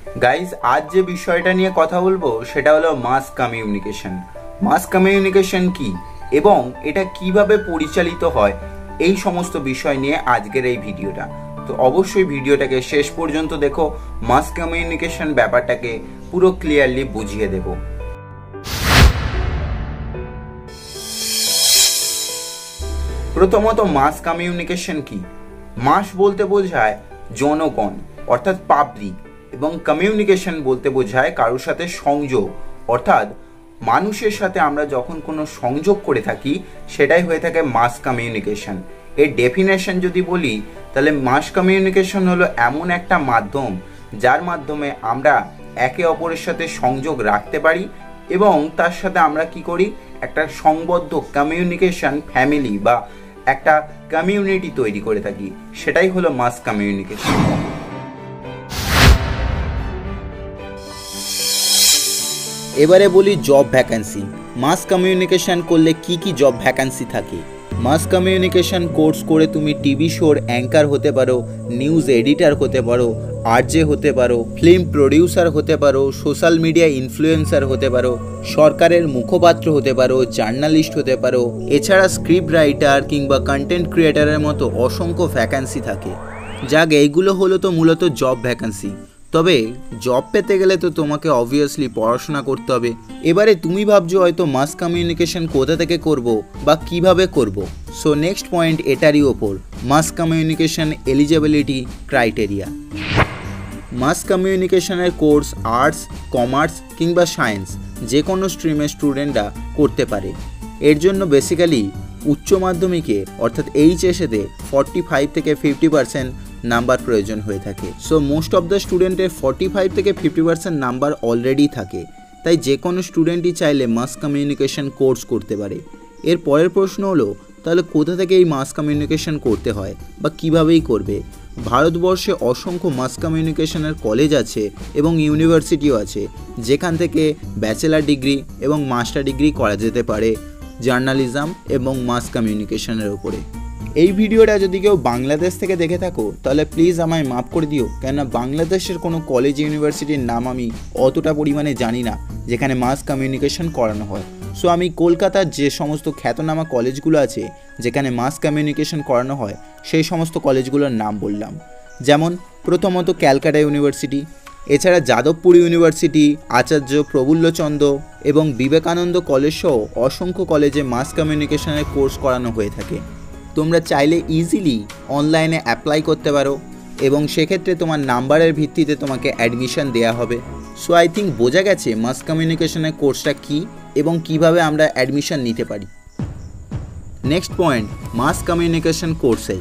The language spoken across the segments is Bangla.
গাইজ আজ যে বিষয়টা নিয়ে কথা বলবো সেটা হলো মাস কমিউনিকেশন। মাস কমিউনিকেশন কি এবং এটা কিভাবে পরিচালিত হয়, এই সমস্ত বিষয় নিয়ে আজকের এই ভিডিওটা। তো অবশ্যই ভিডিওটাকে শেষ পর্যন্ত দেখো, মাস কমিউনিকেশন ব্যাপারটাকে পুরো ক্লিয়ারলি বুঝিয়ে দেব। প্রথমত মাস কমিউনিকেশন কি? মাস বলতে বোঝায় জনগণ অর্থাৎ পাবলিক, এবং কমিউনিকেশন বলতে বোঝায় কারোর সাথে সংযোগ, অর্থাৎ মানুষের সাথে আমরা যখন কোনো সংযোগ করে থাকি সেটাই হয়ে থাকে মাস কমিউনিকেশন। এর ডেফিনেশন যদি বলি তাহলে মাস কমিউনিকেশন হলো এমন একটা মাধ্যম যার মাধ্যমে আমরা একে অপরের সাথে সংযোগ রাখতে পারি এবং তার সাথে আমরা কি করি, একটা সংবদ্ধ কমিউনিকেশন ফ্যামিলি বা একটা কমিউনিটি তৈরি করে থাকি, সেটাই হলো মাস কমিউনিকেশন। এবারে বলি জব ভ্যাকান্সি। মাস কমিউনিকেশন করলে কি কি জব ভ্যাকান্সি থাকে? মাস কমিউনিকেশন কোর্স করে তুমি টিভি শোর অ্যাঙ্কার হতে পারো, নিউজ এডিটর হতে পারো, আরজে হতে পারো, ফিল্ম প্রডিউসার হতে পারো, সোশ্যাল মিডিয়া ইনফ্লুয়েন্সার হতে পারো, সরকারের মুখপাত্র হতে পারো, জার্নালিস্ট হতে পারো। এছাড়া স্ক্রিপ্ট রাইটার কিংবা কন্টেন্ট ক্রিয়েটারের মতো অসংখ্য ভ্যাকান্সি থাকে। যাক, এইগুলো হলো তো মূলত জব ভ্যাকান্সি। তবে জব পেতে গেলে তো তোমাকে অবভিয়াসলি পড়াশোনা করতে হবে। এবারে তুমি ভাবছো হয়তো মাস কমিউনিকেশন কোথা থেকে করব বা কিভাবে করব। সো নেক্সট পয়েন্ট এটারই ওপর, mass communication eligibility criteria. Mass কমিউনিকেশনের কোর্স আর্টস, কমার্স কিংবা সায়েন্স যে কোনো স্ট্রিমের স্টুডেন্টরা করতে পারে। এর জন্য বেসিক্যালি উচ্চ মাধ্যমিকে অর্থাৎ এইচএসেতে 45 থেকে 50% নাম্বার প্রয়োজন হয়ে থাকে। সো মোস্ট অফ দ্য স্টুডেন্টের 45 থেকে 50% নাম্বার অলরেডি থাকে, তাই যে কোনো স্টুডেন্টই চাইলে মাস কমিউনিকেশন কোর্স করতে পারে। এর পরের প্রশ্ন হলো, তাহলে কোথা থেকে এই মাস কমিউনিকেশন করতে হয় বা কীভাবেই করবে? ভারতবর্ষে অসংখ্য মাস কমিউনিকেশনের কলেজ আছে এবং ইউনিভার্সিটিও আছে, যেখান থেকে ব্যাচেলার ডিগ্রি এবং মাস্টার ডিগ্রি করা যেতে পারে জার্নালিজম এবং মাস কমিউনিকেশনের ওপরে। এই ভিডিওটা যদি কেউ বাংলাদেশ থেকে দেখে থাকো তাহলে প্লিজ আমায় মাফ করে দিও, কেননা বাংলাদেশের কোনো কলেজ ইউনিভার্সিটির নাম আমি অতটা পরিমাণে জানি না যেখানে মাস কমিউনিকেশন করানো হয়। সো আমি কলকাতার যে সমস্ত খ্যাতনামা কলেজগুলো আছে যেখানে মাস কমিউনিকেশন করানো হয় সেই সমস্ত কলেজগুলোর নাম বললাম। যেমন প্রথমত ক্যালকাটা ইউনিভার্সিটি, এছাড়া যাদবপুর ইউনিভার্সিটি, আচার্য প্রফুল্লচন্দ্র এবং বিবেকানন্দ কলেজ সহ অসংখ্য কলেজে মাস কমিউনিকেশনের কোর্স করানো হয়ে থাকে। তোমরা চাইলে ইজিলি অনলাইনে অ্যাপ্লাই করতে পারো এবং সেক্ষেত্রে তোমার নাম্বারের ভিত্তিতে তোমাকে অ্যাডমিশন দেওয়া হবে। সো আই থিঙ্ক বোঝা গেছে মাস কমিউনিকেশনের কোর্সটা কী এবং কিভাবে আমরা অ্যাডমিশন নিতে পারি। Next point, mass communication courses.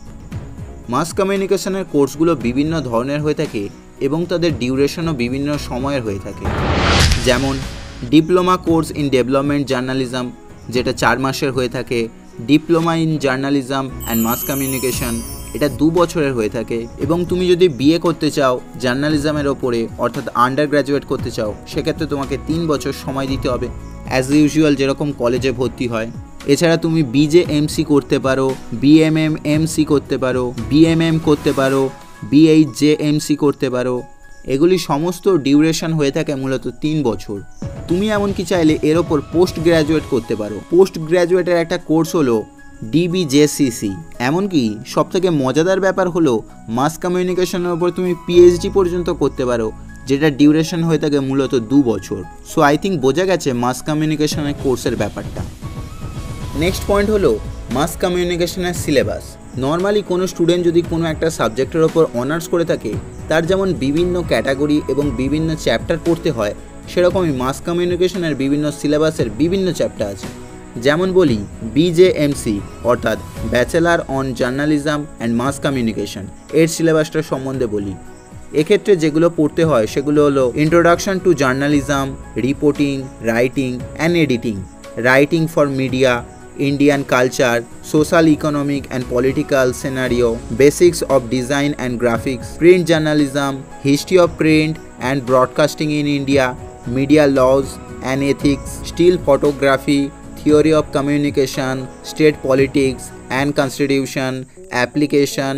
Mass কমিউনিকেশনের কোর্সগুলো বিভিন্ন ধরনের হয়ে থাকে এবং তাদের ডিউরেশনও বিভিন্ন সময়ের হয়ে থাকে। যেমন diploma course in development journalism, যেটা 4 মাসের হয়ে থাকে। Diploma in journalism and mass communication, এটা 2 বছরের হয়ে থাকে। এবং তুমি যদি বিএ করতে চাও জার্নালিজমের ওপরে অর্থাৎ আন্ডার গ্র্যাজুয়েট করতে চাও, সেক্ষেত্রে তোমাকে 3 বছর সময় দিতে হবে, অ্যাজ ইউজুয়াল যেরকম কলেজে ভর্তি হয়। এছাড়া তুমি বিজেএমসি করতে পারো, বিএমএমএমসি করতে পারো, বিএমএম করতে পারো, বিএইচজেএমসি করতে পারো। এগুলি সমস্ত ডিউরেশন হয়ে থাকে মূলত 3 বছর। তুমি এমনকি চাইলে এর ওপর পোস্ট গ্র্যাজুয়েট করতে পারো। পোস্ট গ্র্যাজুয়েটের একটা কোর্স হলো ডিবিজেসিসি। এমনকি সবথেকে মজাদার ব্যাপার হলো মাস কমিউনিকেশনের ওপর তুমি পিএইচডি পর্যন্ত করতে পারো, যেটা ডিউরেশন হয়ে থাকে মূলত 2 বছর। সো আই থিঙ্ক বোঝা গেছে মাস কমিউনিকেশনের কোর্সের ব্যাপারটা। নেক্সট পয়েন্ট হলো মাস কমিউনিকেশনের সিলেবাস। নর্মালি কোনো স্টুডেন্ট যদি কোনো একটা সাবজেক্টের ওপর অনার্স করে থাকে, তার যেমন বিভিন্ন ক্যাটাগরি এবং বিভিন্ন চ্যাপ্টার পড়তে হয়, সেরকমই মাস কমিউনিকেশনের বিভিন্ন সিলেবাসের বিভিন্ন চ্যাপ্টার আছে। যেমন বলি বিজেএমসি অর্থাৎ bachelor on journalism and mass communication, এর সিলেবাসটার সম্বন্ধে বলি। এক্ষেত্রে যেগুলো পড়তে হয় সেগুলো হলো introduction to journalism, reporting, writing and editing, writing for media, Indian culture, social, economic and political scenario, basics of design and graphics, print journalism, history of print and broadcasting in India, media laws and ethics, still photography, theory of communication, state politics and constitution, application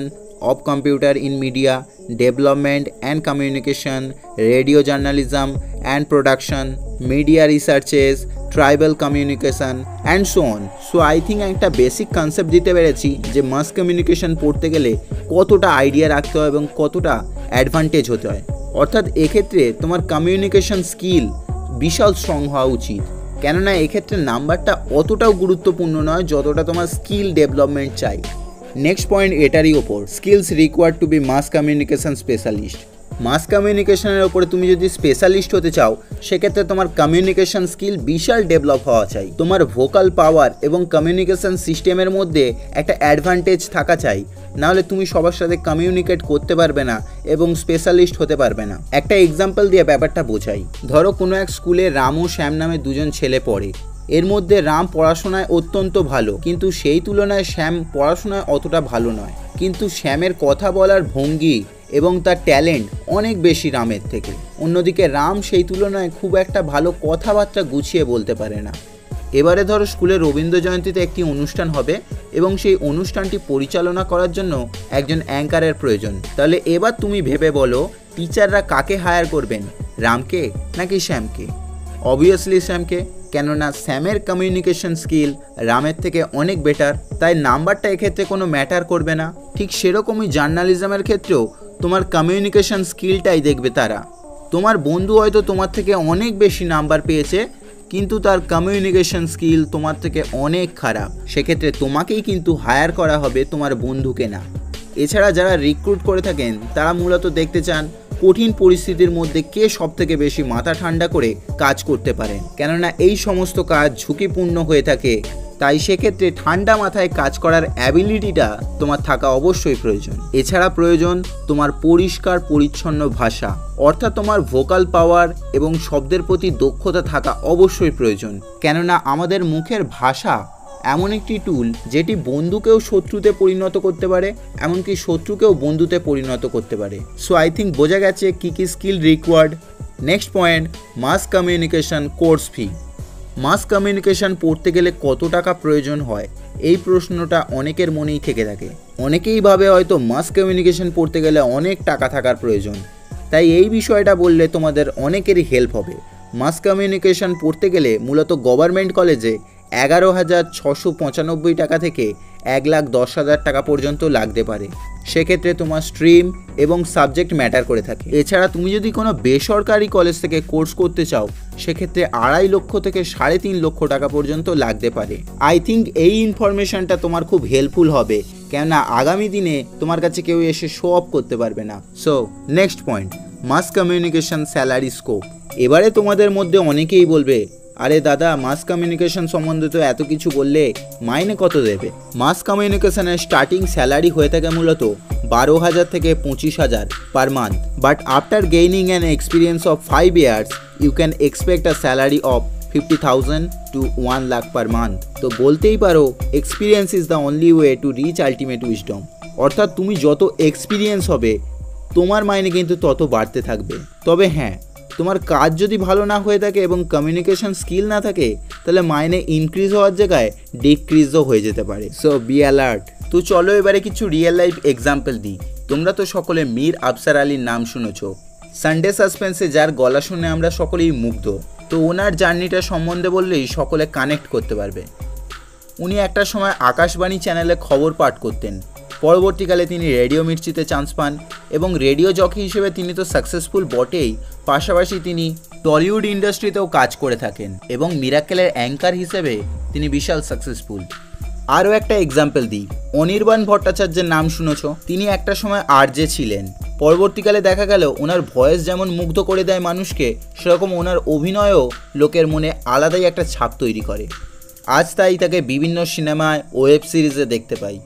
of computer in media, development and communication, radio journalism and production, media researches, tribal communication and so on. So I think একটা বেসিক কনসেপ্ট দিতে পেরেছি যে মাস কমিউনিকেশন পড়তে গেলে কতটা আইডিয়া রাখতে হয় এবং কতটা অ্যাডভান্টেজ হতে হয়। অর্থাৎ এক্ষেত্রে তোমার কমিউনিকেশন স্কিল বিশাল স্ট্রং হওয়া উচিত, কেননা এক্ষেত্রে নাম্বারটা অতটাও গুরুত্বপূর্ণ নয় যতটা তোমার স্কিল ডেভেলপমেন্ট চাই। নেক্সট পয়েন্ট এটারই ওপর, skills required to be mass communication specialist. Mass কমিউনিকেশনের ওপরে তুমি যদি স্পেশালিস্ট হতে চাও সেক্ষেত্রে তোমার কমিউনিকেশন স্কিল বিশাল ডেভেলপ হওয়া চাই। তোমার ভোকাল পাওয়ার এবং কমিউনিকেশন সিস্টেমের মধ্যে একটা অ্যাডভান্টেজ থাকা চাই, নাহলে তুমি সবার সাথে কমিউনিকেট করতে পারবে না এবং স্পেশালিস্ট হতে পারবে না। একটা এক্সাম্পল দিয়ে ব্যাপারটা বোঝাই। ধরো কোনো এক স্কুলে রাম ও শ্যাম নামে দুজন ছেলে পড়ে। এর মধ্যে রাম পড়াশোনায় অত্যন্ত ভালো, কিন্তু সেই তুলনায় শ্যাম পড়াশোনায় অতটা ভালো নয়। কিন্তু শ্যামের কথা বলার ভঙ্গি এবং তার ট্যালেন্ট অনেক বেশি রামের থেকে। অন্যদিকে রাম সেই তুলনায় খুব একটা ভালো কথাবার্তা গুছিয়ে বলতে পারে না। এবারে ধরো স্কুলে রবীন্দ্র জয়ন্তীতে একটি অনুষ্ঠান হবে এবং সেই অনুষ্ঠানটি পরিচালনা করার জন্য একজন অ্যাঙ্কারের প্রয়োজন। তাহলে এবার তুমি ভেবে বলো টিচাররা কাকে হায়ার করবেন, রামকে নাকি শ্যামকে? অবভিয়াসলি শ্যামকে, কেননা শ্যামের কমিউনিকেশন স্কিল রামের থেকে অনেক বেটার, তাই নাম্বারটা এক্ষেত্রে কোনো ম্যাটার করবে না। ঠিক সেরকমই জার্নালিজমের ক্ষেত্রেও তোমার কমিউনিকেশন স্কিলটাই দেখবে তারা। তোমার বন্ধু হয়তো তোমার থেকে অনেক বেশি নাম্বার পেয়েছে, কিন্তু তার কমিউনিকেশন স্কিল তোমার থেকে অনেক খারাপ, সেক্ষেত্রে তোমাকেই কিন্তু হায়ার করা হবে, তোমার বন্ধুকে না। এছাড়া যারা রিক্রুট করে থাকেন তারা মূলত দেখতে চান কঠিন পরিস্থিতির মধ্যে কে সবথেকে বেশি মাথা ঠান্ডা করে কাজ করতে পারেন, কেননা এই সমস্ত কাজ ঝুঁকিপূর্ণ হয়ে থাকে। তাই সেক্ষেত্রে ঠান্ডা মাথায় কাজ করার অ্যাবিলিটিটা তোমার থাকা অবশ্যই প্রয়োজন। এছাড়া প্রয়োজন তোমার পরিষ্কার পরিচ্ছন্ন ভাষা, অর্থাৎ তোমার ভোকাল পাওয়ার এবং শব্দের প্রতি দক্ষতা থাকা অবশ্যই প্রয়োজন, কেননা আমাদের মুখের ভাষা এমন একটি টুল যেটি বন্ধুকেও শত্রুতে পরিণত করতে পারে, এমনকি শত্রুকেও বন্ধুতে পরিণত করতে পারে। সো আই থিঙ্ক বোঝা গেছে কী কী skill required. Next point, mass communication course fee. Mass communication পড়তে গেলে কত টাকা প্রয়োজন হয়, এই প্রশ্নটা অনেকের মনেই থেকে থাকে। অনেকেই ভাবে হয়তো মাস কমিউনিকেশন পড়তে গেলে অনেক টাকা থাকার প্রয়োজন, তাই এই বিষয়টা বললে তোমাদের অনেকেরই হেল্প হবে। মাস কমিউনিকেশন পড়তে গেলে মূলত গভর্নমেন্ট কলেজে 11,695 টাকা থেকে 1,10,000 টাকা পর্যন্ত লাগতে পারে। সেক্ষেত্রে তোমার স্ট্রিম এবং সাবজেক্ট ম্যাটার করে থাকে। এছাড়া তুমি যদি কোনো বেসরকারি কলেজ থেকে কোর্স করতে চাও সেক্ষেত্রে 2.5 লক্ষ থেকে 3.5 লক্ষ টাকা পর্যন্ত লাগতে পারে। আই থিঙ্ক এই ইনফরমেশনটা তোমার খুব হেল্পফুল হবে, কেননা আগামী দিনে তোমার কাছে কেউ এসে শো অফ করতে পারবে না। So next point, mass communication salary scope. এবারে তোমাদের মধ্যে অনেকেই বলবে, আরে দাদা মাস কমিউনিকেশন সম্বন্ধে তো এত কিছু বললে, মাইনে কত দেবে? মাস কমিউনিকেশনের স্টার্টিং স্যালারি হয়ে থাকে মূলত 12,000 থেকে 25,000 per month, but after gaining an experience of 5 years you can expect a salary of 50,000 to 1 lakh per month. তো বলতেই পারো experience is the only way to reach ultimate wisdom, অর্থাৎ তুমি যত এক্সপিরিয়েন্স হবে তোমার মাইনে কিন্তু তত বাড়তে থাকবে। তবে হ্যাঁ, তোমার কাজ যদি ভালো না হয়ে থাকে এবং কমিউনিকেশন স্কিল না থাকে তাহলে মাইনে ইনক্রিজ হওয়ার জায়গায় ডিক্রিজও হয়ে যেতে পারে। So be alert. তো চলো এবারে কিছু রিয়েল লাইফ এক্সাম্পল দিই। তোমরা তো সকলে মীর আফসার আলীর নাম শুনেছো। সানডে সাসপেন্সে যার গলা শুনে আমরা সকলেই মুগ্ধ। তো ওনার জার্নিটা সম্বন্ধে বললেই সকলে কানেক্ট করতে পারবে। উনি একটা সময় আকাশবাণী চ্যানেলে খবর পাঠ করতেন। পরবর্তীকালে তিনি রেডিও মির্চিতে চান্স পান এবং রেডিও জকি হিসেবে তিনি তো সাকসেসফুল বটেই, পাশাপাশি তিনি টলিউড ইন্ডাস্ট্রিতেও কাজ করে থাকেন এবং মিরাকেলের অ্যাঙ্কার হিসেবে তিনি বিশাল সাকসেসফুল। আরও একটা এক্সাম্পল দিই, অনির্বাণ ভট্টাচার্যের নাম শুনেছ। তিনি একটা সময় আরজে ছিলেন। পরবর্তীকালে দেখা গেল ওনার ভয়েস যেমন মুগ্ধ করে দেয় মানুষকে, সেরকম ওনার অভিনয়ও লোকের মনে আলাদাই একটা ছাপ তৈরি করে। আজ তাই তাকে বিভিন্ন সিনেমায়, ওয়েব সিরিজে দেখতে পাই।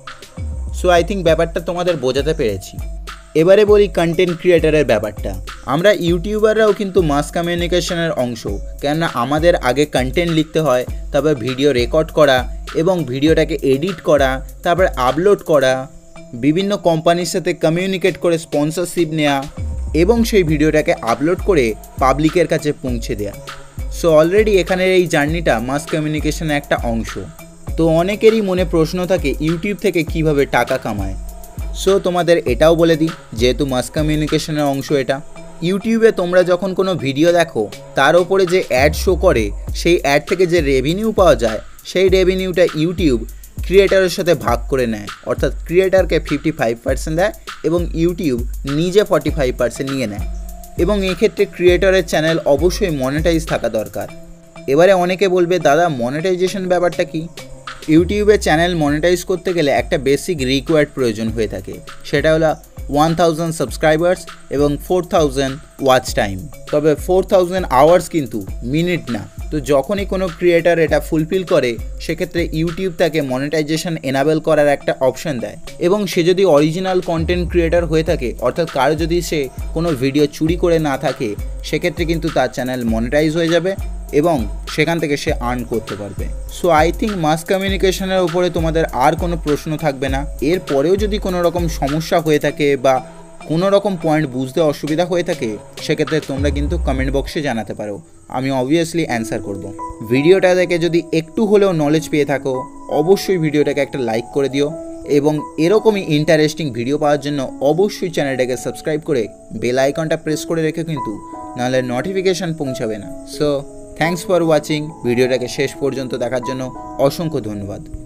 সো আই থিঙ্ক ব্যাপারটা তোমাদের বোঝাতে পেরেছি। এবারে বলি কন্টেন্ট ক্রিয়েটারের ব্যাপারটা। আমরা ইউটিউবাররাও কিন্তু মাস কমিউনিকেশনের অংশ, কেননা আমাদের আগে কন্টেন্ট লিখতে হয়, তারপর ভিডিও রেকর্ড করা এবং ভিডিওটাকে এডিট করা, তারপর আপলোড করা, বিভিন্ন কোম্পানির সাথে কমিউনিকেট করে স্পন্সরশিপ নেওয়া এবং সেই ভিডিওটাকে আপলোড করে পাবলিকের কাছে পৌঁছে দেওয়া। সো অলরেডি এখানের এই জার্নিটা মাস কমিউনিকেশনের একটা অংশ। তো অনেকেরই মনে প্রশ্ন থাকে ইউটিউব থেকে কিভাবে টাকা কামায়। সো তোমাদের এটাও বলে দিই, যেহেতু মাস কমিউনিকেশনের অংশ এটা, ইউটিউবে তোমরা যখন কোনো ভিডিও দেখো তার ওপরে যে অ্যাড শো করে, সেই অ্যাড থেকে যে রেভিনিউ পাওয়া যায়, সেই রেভিনিউটা ইউটিউব ক্রিয়েটারের সাথে ভাগ করে নেয়। অর্থাৎ ক্রিয়েটারকে 55% দেয় এবং ইউটিউব নিজে 45% নিয়ে নেয়। এবং এক্ষেত্রে ক্রিয়েটরের চ্যানেল অবশ্যই মনিটাইজ থাকা দরকার। এবারে অনেকে বলবে, দাদা মনিটাইজেশন ব্যাপারটা কি? ইউটিউবে চ্যানেল মনিটাইজ করতে গেলে একটা বেসিক রিকোয়ার্ড প্রয়োজন হয়ে থাকে, সেটা হলো 1000 সাবস্ক্রাইবার্স এবং 4000 ওয়াচ টাইম। তবে 4000 আওয়ার্স কিন্তু মিনিট না। তো যখনই কোনো ক্রিয়েটার এটা ফুলফিল করে, সেক্ষেত্রে ইউটিউব তাকে মনিটাইজেশন এনাবেল করার একটা অপশন দেয়। এবং সে যদি অরিজিনাল কন্টেন্ট ক্রিয়েটার হয়ে থাকে, অর্থাৎ কারো যদি সে কোনো ভিডিও চুরি করে না থাকে, সেক্ষেত্রে কিন্তু তার চ্যানেল মনিটাইজ হয়ে যাবে এবং সেখান থেকে সে আর্ন করতে পারবে। সো আই থিঙ্ক মাস কমিউনিকেশনের উপরে তোমাদের আর কোনো প্রশ্ন থাকবে না। এরপরেও যদি কোনো রকম সমস্যা হয়ে থাকে বা কোনো রকম পয়েন্ট বুঝতে অসুবিধা হয়ে থাকে, সেক্ষেত্রে তোমরা কিন্তু কমেন্ট বক্সে জানাতে পারো, আমি অবভিয়াসলি অ্যান্সার করব। ভিডিওটা দেখে যদি একটু হলেও নলেজ পেয়ে থাকো, অবশ্যই ভিডিওটাকে একটা লাইক করে দিও এবং এরকমই ইন্টারেস্টিং ভিডিও পাওয়ার জন্য অবশ্যই চ্যানেলটাকে সাবস্ক্রাইব করে বেল আইকনটা প্রেস করে রেখে কিন্তু, নাহলে নোটিফিকেশান পৌঁছাবে না। So thanks for watching. ভিডিওটাকে শেষ পর্যন্ত দেখার জন্য অসংখ্য ধন্যবাদ।